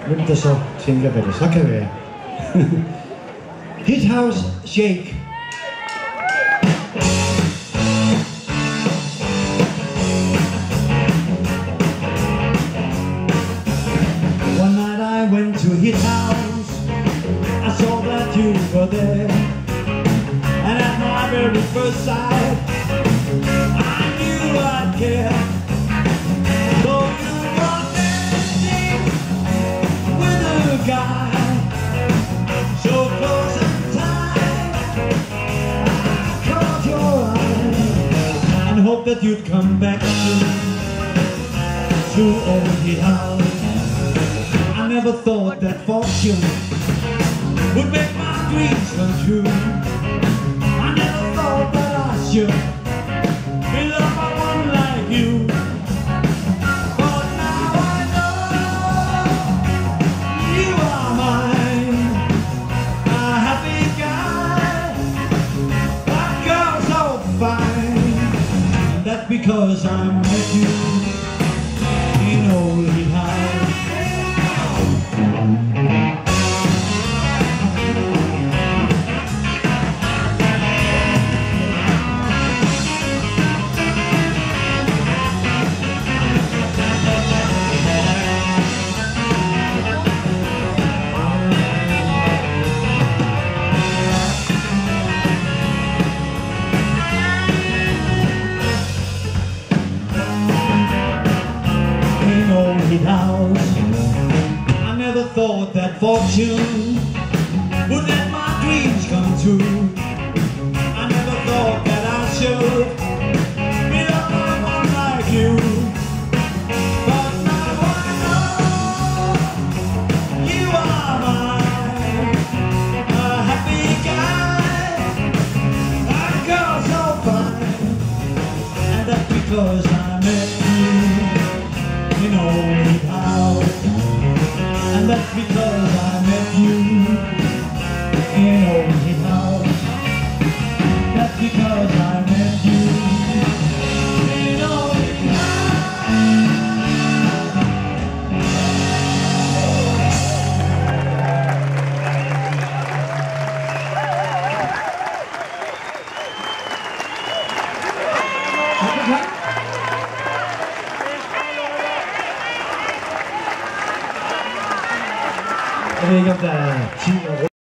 문자서 챙겨드려 석회회 His House Shake. One night I went to his house, I saw that you were there, and at my very first sight I knew I'd care. Though you were dancing with a guy so close and tight, I caught your eye and hoped that you'd come back to old his house. I never thought that fortune would make my dreams come true. I never thought that I should be loved by one like you. But now I know you are mine, a happy guy, that girl so fine. And that's because I met you in old his house. House. I never thought that fortune would let my dreams come true. I never thought that I should be loved by one like you. But now I know you are mine, a happy guy, a girl so fine. And that's because I met you in old house. And that's because I met you in old house. That's because I met you in old Đây chúng ta